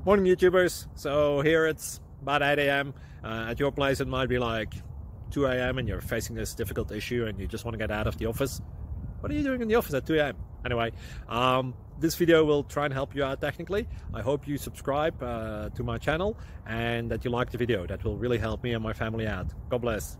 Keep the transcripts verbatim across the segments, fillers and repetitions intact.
Morning YouTubers. So here it's about eight A M Uh, at your place it might be like two A M and you're facing this difficult issue and you just want to get out of the office. What are you doing in the office at two A M? Anyway, um, this video will try and help you out technically. I hope you subscribe uh, to my channel and that you like the video. That will really help me and my family out. God bless.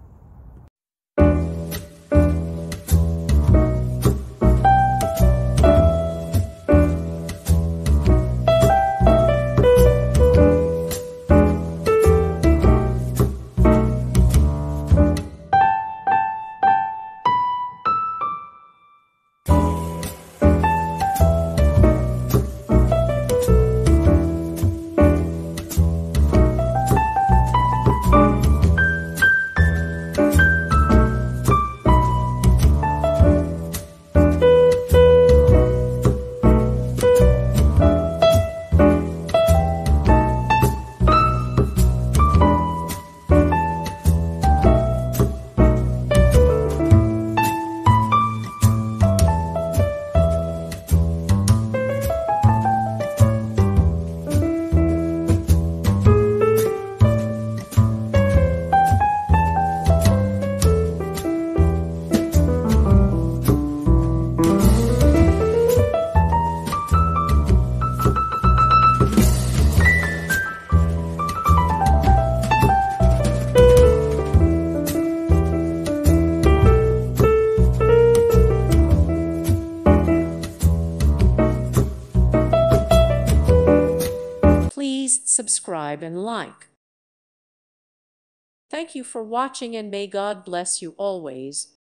Please subscribe and like. Thank you for watching and may God bless you always.